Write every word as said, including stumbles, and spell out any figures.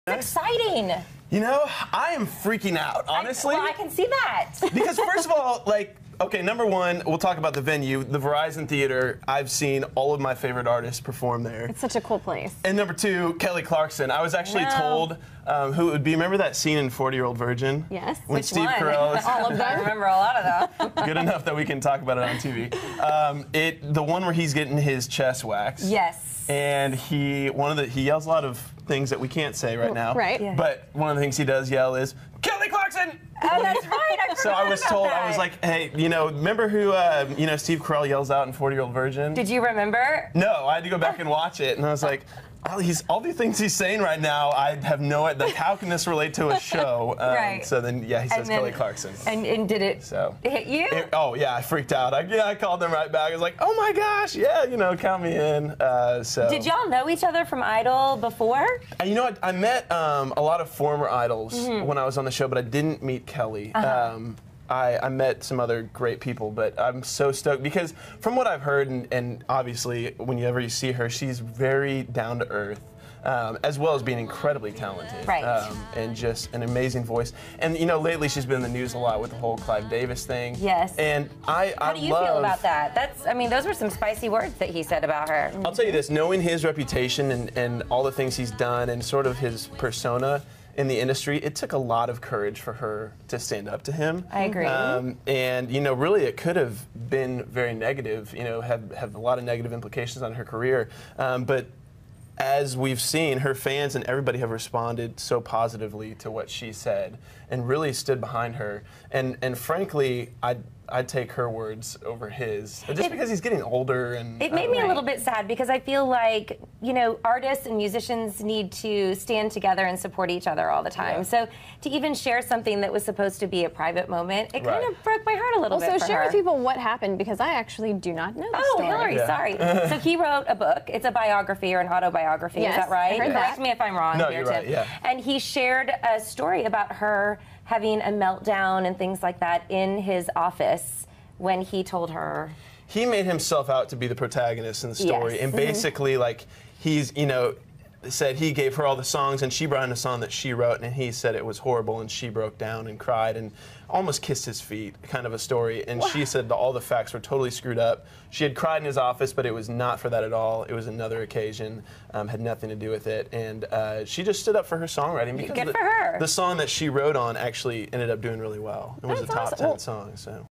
It's exciting. You know, I am freaking out, honestly. I, well, I can see that. Because first of all, like, okay, number one, we'll talk about the venue, the Verizon Theater. I've seen all of my favorite artists perform there. It's such a cool place. And number two, Kelly Clarkson. I was actually Wow. told um, who it would be. Remember that scene in forty year old Virgin? Yes. When Which Steve one? Carell is All of them. I remember a lot of them. good enough that we can talk about it on T V. Um, it the one where he's getting his chest waxed. Yes. And he one of the he yells a lot of things that we can't say right now. Right. Yeah. But one of the things he does yell is Kelly Clarkson. Oh, that's right. I So I was about told, that. I was like, hey, you know, remember who, uh, you know, Steve Carell yells out in forty year old Virgin? Did you remember? No, I had to go back and watch it, and I was like, all, he's, all the things he's saying right now, I have no idea. Like, how can this relate to a show? Um, Right. So then, yeah, he says then- Kelly Clarkson. And, and did it So hit you? It- oh yeah, I freaked out. I, yeah, I called them right back. I was like, oh my gosh, yeah, you know, count me in. Uh, so. Did y'all know each other from Idol before? And you know what? I met um, a lot of former idols Mm-hmm. when I was on the show, but I didn't meet Kelly. Uh-huh. Um, I, I met some other great people, but I'm so stoked because from what I've heard, and, and obviously whenever you see her, she's very down to earth. Um, as well as being incredibly talented, Right. um, and just an amazing voice. And you know, lately she's been in the news a lot with the whole Clive Davis thing. Yes. And I, How I do you love, feel about that? That's, I mean, those were some spicy words that he said about her. I'll tell you this: knowing his reputation and, and all the things he's done, and sort of his persona in the industry, it took a lot of courage for her to stand up to him. I agree. Um, and you know, really, it could have been very negative. You know, have have a lot of negative implications on her career. Um, but as we've seen, her fans and everybody have responded so positively to what she said and really stood behind her. And and frankly, I'd, I'd take her words over his, just It- because he's getting older. And It made uh, me a little bit sad because I feel like, you know, artists and musicians need to stand together and support each other all the time. Yeah. So to even share something that was supposed to be a private moment, it kind Right. of broke my heart a little Well, bit so for share her. with people what happened because I actually do not know the Oh, story. Hillary, Yeah. sorry. So he wrote a book. It's a biography or an autobiography. Yes, Is that right? I heard Correct that. me if I'm wrong. No, here, you're right, Tim. yeah. And he shared a story about her having a meltdown and things like that in his office when he told her. He made himself out to be the protagonist in the story, Yes. and basically, like, he's, you know, said he gave her all the songs, and she brought in a song that she wrote, and he said it was horrible, and she broke down and cried and almost kissed his feet, kind of a story. And she said that all the facts were totally screwed up. She had cried in his office, but it was not for that at all. It was another occasion, um, had nothing to do with it. And uh, she just stood up for her songwriting because Good the, for her. the song that she wrote on actually ended up doing really well. It was That's a top awesome. ten Well, song. So.